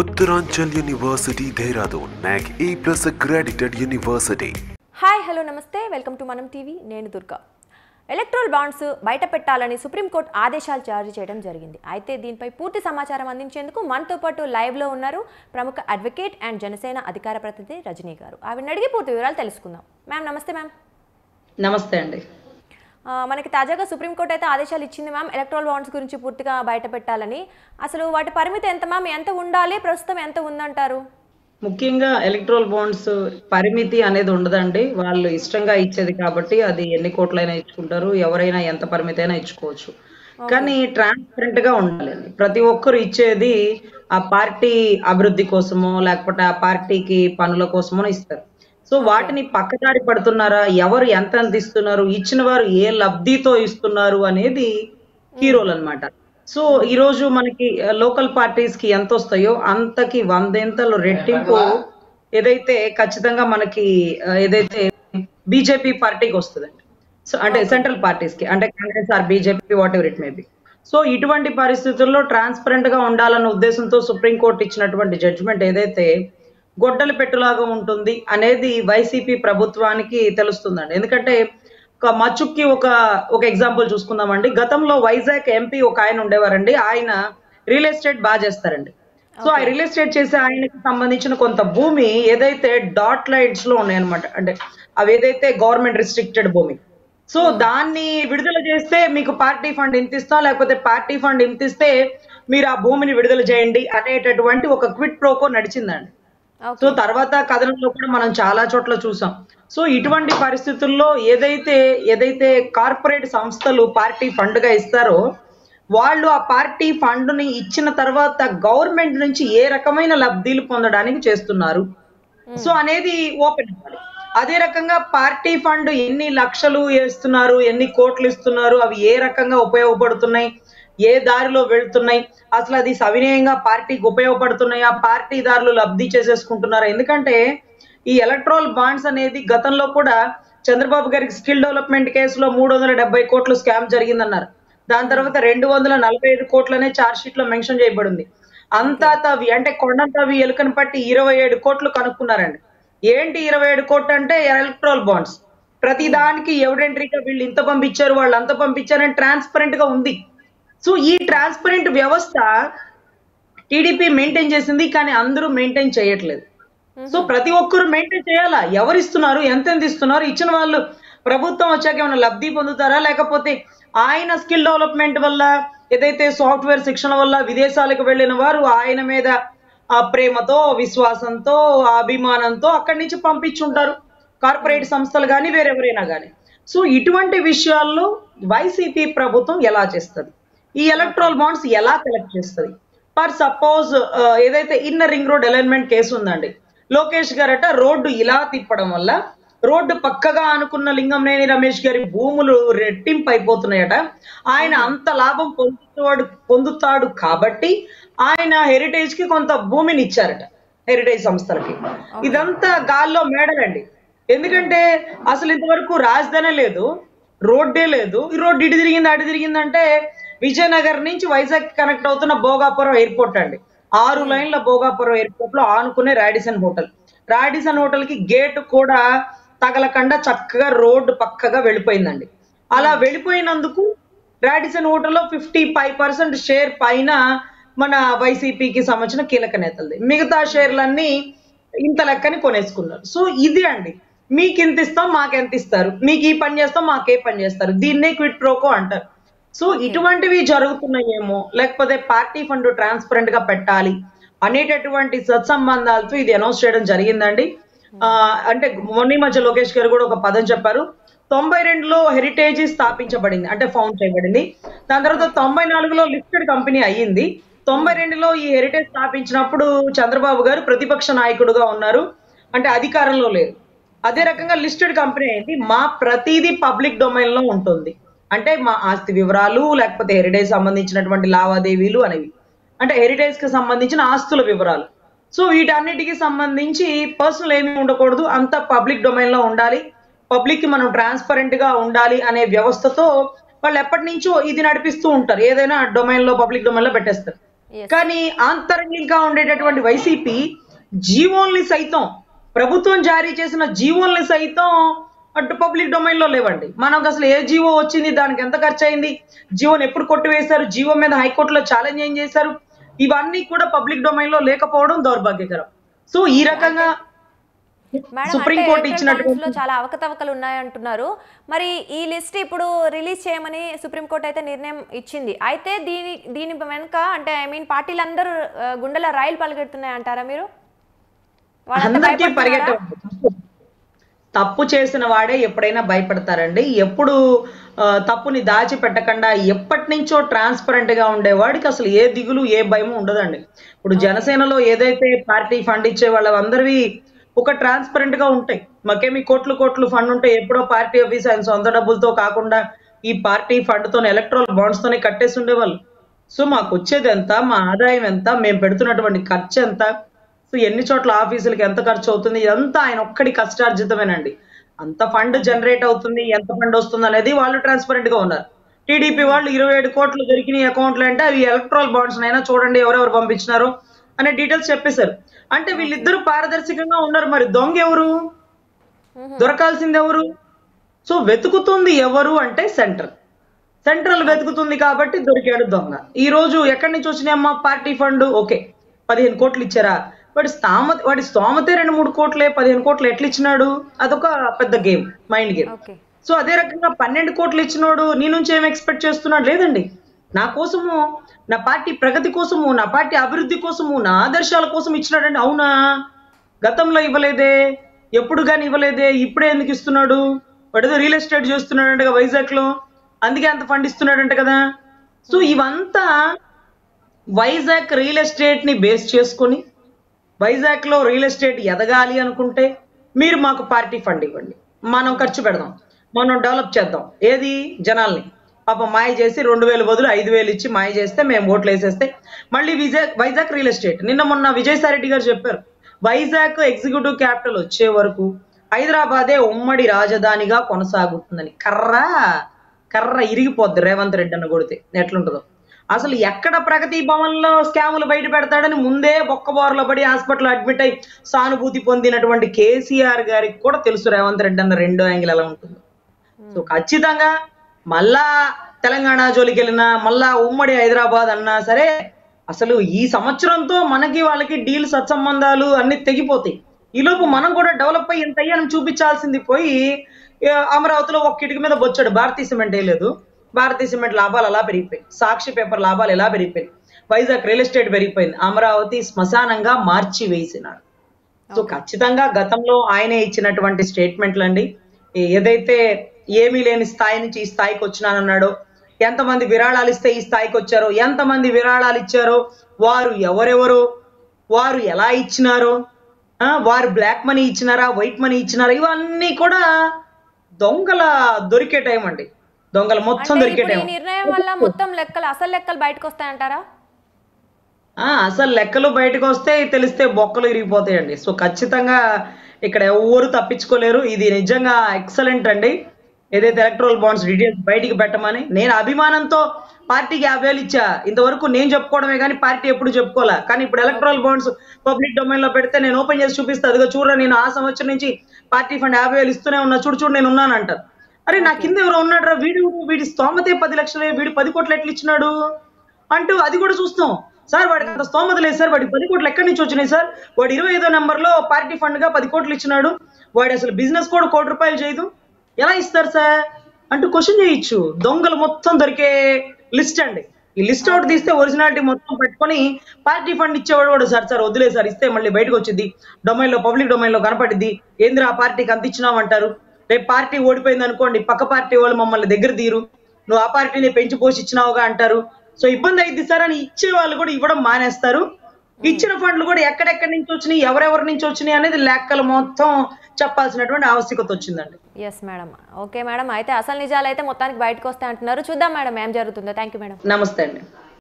Uttaranchal University, Dehradun, NAC A+ accredited university. Hi hello నమస్తే welcome to Manam TV నేను Durga. Electoral bonds బయట పెట్టాలని supreme court ఆదేశాలు జారీ చేయడం జరిగింది. అయితే దీనిపై పూర్తి సమాచారం అందించేందుకు మనతో పాటు లైవ్లో ఉన్నారు ప్రముఖ అడ్వకేట్ అండ్ జనసేన అధికార ప్రతినిధి రజనీ గారు. ఆవిడని అడిగి పూర్తి వివరాలు తెలుసుకుందాం. మ్యామ్ నమస్తే. మ్యామ్ నమస్తే అండి. మనకి తాజాగా సుప్రీంకోర్టు అయితే ఆదేశాలు ఇచ్చింది మ్యామ్ ఎలక్ట్రల్ బాండ్స్ గురించి పూర్తిగా బయట పెట్టాలని. అసలు వాటి పరిమితి ఎంత మ్యామ్, ఎంత ఉండాలి, ప్రస్తుతం ఎంత ఉందంటారు? ముఖ్యంగా ఎలక్ట్రల్ బాండ్స్ పరిమితి అనేది ఉండదండి. వాళ్ళు ఇష్టంగా ఇచ్చేది కాబట్టి అది ఎన్ని కోట్లైనా ఇచ్చుకుంటారు, ఎవరైనా ఎంత పరిమితి అయినా ఇచ్చుకోవచ్చు. కానీ ట్రాన్స్పరెంట్ గా ఉండాలండి. ప్రతి ఒక్కరు ఇచ్చేది ఆ పార్టీ అభివృద్ధి కోసమో లేకపోతే ఆ పార్టీకి పనుల కోసమో ఇస్తారు. సో వాటిని పక్కదారి పడుతున్నారా, ఎవరు ఎంత ఇస్తున్నారు, ఇచ్చిన వారు ఏ లబ్ధితో ఇస్తున్నారు అనేది హీరోలు అన్నమాట. సో ఈ రోజు మనకి లోకల్ పార్టీస్ కి ఎంత వస్తాయో అంతకి 100 రెట్టింపు ఏదైతే ఖచ్చితంగా మనకి ఏదైతే బీజేపీ పార్టీకి వస్తుందండి. సో అంటే సెంట్రల్ పార్టీస్ కి, అంటే Congress or BJP whatever it may be. So ఇటువంటి పరిస్థితుల్లో ట్రాన్స్పరెంట్ గా ఉండాలన్న ఉద్దేశంతో సుప్రీంకోర్టు ఇచ్చినటువంటి జడ్జిమెంట్ ఏదైతే గొడ్డలి పెట్టులాగా ఉంటుంది అనేది వైసీపీ ప్రభుత్వానికి తెలుస్తుందండి. ఎందుకంటే మచ్చుక్కి ఒక ఎగ్జాంపుల్ చూసుకుందామండి. గతంలో వైజాగ్ ఎంపీ ఒక ఆయన ఉండేవారండి. ఆయన రియల్ ఎస్టేట్ బాగా చేస్తారండి. సో ఆ రియల్ ఎస్టేట్ చేసే ఆయనకి సంబంధించిన కొంత భూమి ఏదైతే డాట్ లైన్స్ లో ఉన్నాయన్నమాట, అంటే అవి ఏదైతే గవర్నమెంట్ రిస్ట్రిక్టెడ్ భూమి. సో దాన్ని విడుదల చేస్తే మీకు పార్టీ ఫండ్ ఇంత ఇస్తాం, లేకపోతే పార్టీ ఫండ్ ఇంత ఇస్తే మీరు ఆ భూమిని విడుదల చేయండి అనేటటువంటి ఒక క్విట్ ప్రోకో నడిచిందండి. సో తర్వాత కథనంలో కూడా మనం చాలా చోట్ల చూసాం. సో ఇటువంటి పరిస్థితుల్లో ఏదైతే కార్పొరేట్ సంస్థలు పార్టీ ఫండ్ గా ఇస్తారో వాళ్ళు ఆ పార్టీ ఫండ్ ని ఇచ్చిన తర్వాత గవర్నమెంట్ నుంచి ఏ రకమైన లబ్ధిలు పొందడానికి చేస్తున్నారు సో అనేది ఓపెన్ ఇవ్వాలి. అదే రకంగా పార్టీ ఫండ్ ఎన్ని లక్షలు వేస్తున్నారు, ఎన్ని కోట్లు ఇస్తున్నారు, అవి ఏ రకంగా ఉపయోగపడుతున్నాయి, ఏ దారిలో వెళ్తున్నాయి, అసలు అది సవినయంగా పార్టీకి ఉపయోగపడుతున్నాయి, ఆ పార్టీదారులు లబ్ధి చేసేసుకుంటున్నారు. ఎందుకంటే ఈ ఎలక్ట్రల్ బాండ్స్ అనేది గతంలో కూడా చంద్రబాబు గారికి స్కిల్ డెవలప్మెంట్ కేసులో 370 కోట్లు స్కామ్ జరిగిందన్నారు. దాని తర్వాత 245 కోట్లనే ఛార్జ్ షీట్ లో మెన్షన్ చేయబడింది. అంతా తవి అంటే కొండంతవి ఎలుకను పట్టి 27 కోట్లు కనుక్కున్నారండి. ఏంటి 27 కోట్లు అంటే ఎలక్ట్రల్ బాండ్స్. ప్రతి దానికి ఎవిడెంటరీగా వీళ్ళు ఇంత పంపించారు, వాళ్ళు అంత పంపించారని ట్రాన్స్పరెంట్ గా ఉంది. సో ఈ ట్రాన్స్పరెంట్ వ్యవస్థ టీడీపీ మెయింటైన్ చేసింది, కానీ అందరూ మెయింటైన్ చేయట్లేదు. సో ప్రతి ఒక్కరు మెయింటైన్ చేయాలా, ఎవరు ఇస్తున్నారు, ఎంత ఇస్తున్నారు, ఇచ్చిన వాళ్ళు ప్రభుత్వం వచ్చాక ఏమైనా లబ్ధి పొందుతారా, లేకపోతే ఆయన స్కిల్ డెవలప్మెంట్ వల్ల ఏదైతే సాఫ్ట్వేర్ శిక్షణ వల్ల విదేశాలకు వెళ్ళిన వారు ఆయన మీద ఆ ప్రేమతో, విశ్వాసంతో, అభిమానంతో అక్కడి నుంచి పంపించుంటారు కార్పొరేట్ సంస్థలు కానీ వేరెవరైనా కానీ. సో ఇటువంటి విషయాల్లో వైసీపీ ప్రభుత్వం ఎలా చేస్తుంది, ఈ ఎలక్ట్రల్ బాండ్స్ ఎలా కలెక్ట్ చేస్తుంది? ఫర్ సపోజ్ ఏదైతే inner ring road alignment case ఉందండి. లోకేష్ గారట రోడ్డు ఇలా తిప్పడం వల్ల రోడ్డు పక్కగా అనుకున్న లింగంనేని రమేష్ గారి భూములు రెట్టింపు అయిపోతున్నాయట. ఆయన అంత లాభం పొందుతాడు కాబట్టి ఆయన హెరిటేజ్ కి కొంత భూమిని ఇచ్చారట, హెరిటేజ్ సంస్థలకి. ఇదంతా గాల్లో మేడలండి. ఎందుకంటే అసలు ఇంతవరకు రాజధానే లేదు, రోడ్డే లేదు. ఈ రోడ్డు ఇటు తిరిగింది అటు తిరిగిందంటే విజయనగర్ నుంచి వైజాగ్ కనెక్ట్ అవుతున్న భోగాపురం ఎయిర్పోర్ట్ అండి. 6 లైన్ల భోగాపురం ఎయిర్పోర్ట్ లో ఆనుకునే రాడిసన్ హోటల్ కి గేట్ కూడా తగలకుండా చక్కగా రోడ్డు పక్కగా వెళ్ళిపోయిందండి. అలా వెళ్ళిపోయినందుకు రాడిసన్ హోటల్లో 55% షేర్ పైన మన వైసీపీకి సంబంధించిన కీలక నేతలది. మిగతా షేర్లన్నీ ఇంత లెక్కని కొనేసుకున్నారు. సో ఇది అండి, మీకు ఇంత ఇస్తాం మాకెంత ఇస్తారు, మీకు ఈ పని చేస్తాం మాకే పని చేస్తారు, దీన్నే క్విట్ ప్రోకో అంటారు. సో ఇటువంటివి జరుగుతున్నాయేమో, లేకపోతే పార్టీ ఫండ్ ట్రాన్స్పరెంట్ గా పెట్టాలి అనేటటువంటి సత్సంబంధాలతో ఇది అనౌన్స్ చేయడం జరిగిందండి. అంటే మొన్న మధ్య లోకేష్ గారు కూడా ఒక పదం చెప్పారు. 92లో హెరిటేజ్ స్థాపించబడింది, అంటే ఫౌండ్ చేయబడింది. దాని తర్వాత 94లో లిస్టెడ్ కంపెనీ అయ్యింది. 92లో ఈ హెరిటేజ్ స్థాపించినప్పుడు చంద్రబాబు గారు ప్రతిపక్ష నాయకుడుగా ఉన్నారు, అంటే అధికారంలో లేరు. అదే రకంగా లిస్టెడ్ కంపెనీ అయింది. మా ప్రతిదీ పబ్లిక్ డొమైన్ లో ఉంటుంది, అంటే మా ఆస్తి వివరాలు, లేకపోతే హెరిటేజ్ సంబంధించినటువంటి లావాదేవీలు అనేవి, అంటే హెరిటేజ్ కి సంబంధించిన ఆస్తుల వివరాలు. సో వీటన్నిటికి సంబంధించి పర్సనల్ ఏమీ ఉండకూడదు, అంతా పబ్లిక్ డొమైన్ లో ఉండాలి, పబ్లిక్ కి మనం ట్రాన్స్పరెంట్ గా ఉండాలి అనే వ్యవస్థతో వాళ్ళు ఎప్పటి నుంచో ఇది నడిపిస్తూ ఉంటారు. ఏదైనా డొమైన్ లో, పబ్లిక్ డొమైన్ లో పెట్టేస్తారు. కానీ ఆంతరంగికంగా ఉండేటటువంటి వైసీపీ జీవోల్ని సైతం, ప్రభుత్వం జారీ చేసిన జీవోల్ని సైతం అటు పబ్లిక్ డొమైన్ లో లేవండి. మనకు అసలు ఏ జీవో వచ్చింది, దానికి ఎంత ఖర్చు అయింది, జీవోని ఎప్పుడు కొట్టివేశారు, జీవో మీద హైకోర్టులో ఛాలెంజ్ ఏం చేశారు, ఇవన్నీ కూడా పబ్లిక్ డొమైన్ లో లేకపోవడం దౌర్భాగ్యకరం. సో ఈ రకంగా సుప్రీంకోర్టు ఇచ్చినటువంటి చాలా అవకతవకలు ఉన్నాయంటున్నారు. మరి ఈ లిస్ట్ ఇప్పుడు రిలీజ్ చేయమని సుప్రీంకోర్టు అయితే నిర్ణయం ఇచ్చింది. అయితే దీని వెనుక అంటే పార్టీలందరూ గుండెల రైలు పలకెడుతున్నాయి అంటారా మీరు? అందరికీ పరిగెట్ట, తప్పు చేసిన వాడే ఎప్పుడైనా భయపడతారండి. ఎప్పుడు తప్పుని దాచిపెట్టకుండా ఎప్పటి నుంచో ట్రాన్స్పరెంట్ గా ఉండేవాడికి అసలు ఏ దిగులు ఏ భయము ఉండదండి. ఇప్పుడు జనసేనలో ఏదైతే పార్టీ ఫండ్ ఇచ్చే వాళ్ళందరివి ఒక ట్రాన్స్పరెంట్ గా ఉంటాయి. మాకేమి కోట్లు ఫండ్ ఉంటే ఎప్పుడో పార్టీ ఆఫీస్ ఆయన సొంత డబ్బులతో కాకుండా ఈ పార్టీ ఫండ్ తో ఎలక్ట్రల్ బాండ్స్ తోనే కట్టేసి ఉండేవాళ్ళు. సో మాకు వచ్చేది ఎంత, మా ఆదాయం ఎంత, మేము పెడుతున్నటువంటి ఖర్చు ఎంత, సో ఎన్ని చోట్ల ఆఫీసులకి ఎంత ఖర్చు అవుతుంది, ఇదంతా ఆయన ఒక్కడి కష్టార్జితమేనండి. అంత ఫండ్ జనరేట్ అవుతుంది, ఎంత ఫండ్ వస్తుంది అనేది వాళ్ళు ట్రాన్స్పరెంట్ గా ఉన్నారు. టీడీపీ వాళ్ళు 27 కోట్లు దొరికినాయి అకౌంట్లు అంటే అవి ఎలక్ట్రల్ బాండ్స్ అయినా చూడండి ఎవరెవరు పంపించినారు అనే డీటెయిల్స్ చెప్పేశారు. అంటే వీళ్ళిద్దరూ పారదర్శకంగా ఉన్నారు. మరి దొంగ ఎవరు, దొరకాల్సింది ఎవరు? సో వెతుకుతుంది ఎవరు అంటే సెంట్రల్ వెతుకుతుంది కాబట్టి దొరికాడు దొంగ. ఈ రోజు ఎక్కడి నుంచి వచ్చినాయమ్మా పార్టీ ఫండ్? ఓకే 15 కోట్లు ఇచ్చారా, వాడి స్తోమతే 2-3 కోట్లే, 15 కోట్లు ఎట్లా ఇచ్చినాడు? అదొక పెద్ద గేమ్, మైండ్ గేమ్. సో అదే రకంగా 12 కోట్లు ఇచ్చినోడు నీ నుంచి ఏం ఎక్స్పెక్ట్ చేస్తున్నాడు? లేదండి, నా కోసము, నా పార్టీ ప్రగతి కోసము, నా పార్టీ అభివృద్ధి కోసము, నా ఆదర్శాల కోసం ఇచ్చినాడండి. అవునా, గతంలో ఇవ్వలేదే, ఎప్పుడు కానీ ఇవ్వలేదే, ఇప్పుడే ఎందుకు ఇస్తున్నాడు? వాడేదో రియల్ ఎస్టేట్ చేస్తున్నాడంట వైజాగ్ లో, అందుకే అంత ఫండ్ ఇస్తున్నాడంట కదా. సో ఇవంతా వైజాగ్ రియల్ ఎస్టేట్ ని బేస్ చేసుకొని, వైజాగ్ లో రియల్ ఎస్టేట్ ఎదగాలి అనుకుంటే మీరు మాకు పార్టీ ఫండ్ ఇవ్వండి, మనం ఖర్చు పెడదాం, మనం డెవలప్ చేద్దాం. ఏది? జనాల్ని పాపం మాయ చేసి 2000 బదులు 5000 ఇచ్చి మాయ చేస్తే మేము ఓట్లు వేసేస్తే మళ్ళీ వైజాగ్ రియల్ ఎస్టేట్. నిన్న మొన్న విజయసాయిరెడ్డి గారు చెప్పారు, వైజాగ్ ఎగ్జిక్యూటివ్ క్యాపిటల్ వచ్చే వరకు హైదరాబాదే ఉమ్మడి రాజధానిగా కొనసాగుతుందని. కర్ర ఇరిగిపోద్ది రేవంత్ రెడ్డి అన్న కొడితే ఎట్లుంటుందో. అసలు ఎక్కడ ప్రగతి భవన్ లో స్కాములు బయట పెడతాడని ముందే బొక్కబోరలో పడి హాస్పిటల్ అడ్మిట్ అయి సానుభూతి పొందినటువంటి కేసీఆర్ గారికి కూడా తెలుసు రేవంత్ రెడ్డి అన్న రెండో యాంగిల్ ఎలా ఉంటుందో. సో ఖచ్చితంగా మళ్ళా తెలంగాణ జోలికి వెళ్ళినా, మళ్ళా ఉమ్మడి హైదరాబాద్ అన్నా సరే అసలు ఈ సంవత్సరంతో మనకి వాళ్ళకి డీల్ సత్సంబంధాలు అన్ని తెగిపోతాయి. ఈలోపు మనం కూడా డెవలప్ అయ్యి ఇంత అయ్యాను చూపించాల్సింది పోయి అమరావతిలో ఒక కిటికీ మీద బొచ్చాడు, భారతీయ సిమెంట్ వేయలేదు, భారతీయ సిమెంట్ లాభాలు అలా పెరిగిపోయి, సాక్షి పేపర్ లాభాలు ఎలా పెరిగిపోయింది, వైజాగ్ రియల్ ఎస్టేట్ పెరిగిపోయింది, అమరావతి శ్మశానంగా మార్చి వేసినాడు. సో ఖచ్చితంగా గతంలో ఆయనే ఇచ్చినటువంటి స్టేట్మెంట్లు అండి, ఏదైతే ఏమీ లేని స్థాయి నుంచి ఈ స్థాయికి వచ్చినానన్నాడో, ఎంతమంది విరాళాలు ఇస్తే ఈ స్థాయికి వచ్చారో, ఎంతమంది విరాళాలు ఇచ్చారో, వారు ఎవరెవరో, వారు ఎలా ఇచ్చినారో, వారు బ్లాక్ మనీ ఇచ్చినారా, వైట్ మనీ ఇచ్చినారా, ఇవన్నీ కూడా దొంగల దొరికే టైం అండి. దొంగలు మొత్తం దొరికే టైం. నిర్ణయం వల్ల మొత్తం అసలు లెక్కలు బయటకు వస్తాయంటారా? అసలు లెక్కలు బయటకు వస్తే తెలిస్తే బొక్కలు ఇరిగిపోతాయండి. సో ఖచ్చితంగా ఇక్కడ ఎవరు తప్పించుకోలేరు. ఇది నిజంగా ఎక్సలెంట్ అండి. ఏదైతే ఎలక్ట్రల్ బాండ్స్ డీటెయిల్స్ బయటికి పెట్టమని నేను అభిమానంతో పార్టీకి 50,000 ఇచ్చా, ఇంతవరకు నేను చెప్పుకోవడమే కానీ పార్టీ ఎప్పుడు చెప్పుకోలే. కానీ ఇప్పుడు ఎలక్ట్రల్ బాండ్స్ పబ్లిక్ డొమైన్ లో పెడితే నేను ఓపెన్ చేసి చూపిస్తా, అదిగో చూడరా నేను ఆ సంవత్సరం నుంచి పార్టీ ఫండ్ 50,000 ఇస్తూనే ఉన్నా, చూడు నేను ఉన్నాను అంటారు. అరే నా కింద ఎవరో ఉన్నాడు రా, వీడి స్తోమతే 10 లక్షలే, వీడు 10 కోట్లు ఎట్లా ఇచ్చినాడు అంటూ అది కూడా చూస్తాం. సార్ వాడికి అంత స్తోమత లేదు సార్, వాడికి 10 కోట్లు ఎక్కడి నుంచి వచ్చినాయి సార్, వాడు 25వ నెంబర్లో పార్టీ ఫండ్ గా 10 కోట్లు ఇచ్చినాడు, వాడు అసలు బిజినెస్ కూడా 1 కోటి రూపాయలు చేయదు, ఎలా ఇస్తారు సార్ అంటూ క్వశ్చన్ చేయొచ్చు. దొంగలు మొత్తం దొరికే లిస్ట్ అండి. ఈ లిస్ట్ అవుట్ తీస్తే ఒరిజినాలిటీ మొత్తం పెట్టుకొని పార్టీ ఫండ్ ఇచ్చేవాడు కూడా సార్ వదిలే సార్, ఇస్తే మళ్ళీ బయటకు వచ్చింది డొమైన్ లో, పబ్లిక్ డొమైన్ లో కనపడిద్ది, ఏందిరా ఆ పార్టీకి అంత ఇచ్చినావంటారు, రేపు పార్టీ ఓడిపోయింది అనుకోండి పక్క పార్టీ వాళ్ళు మమ్మల్ని దగ్గర తీరు, నువ్వు ఆ పార్టీని పెంచి పోషించినావుగా అంటారు. సో ఇబ్బంది అయింది సార్ అని ఇచ్చే వాళ్ళు కూడా ఇవ్వడం మానేస్తారు. ఇచ్చిన ఫండ్లు కూడా ఎక్కడెక్కడి నుంచి వచ్చినాయి, ఎవరెవరి నుంచి వచ్చినాయి అనేది లెక్కలు మొత్తం చెప్పాల్సినటువంటి ఆవశ్యకత వచ్చిందండి. Yes madam. ఓకే మేడం, అయితే అసలు నిజాలు అయితే మొత్తానికి బయటకు వస్తాయి అంటున్నారు. చూద్దాం మేడం ఏం జరుగుతుందో. Thank you madam. నమస్తే అండి.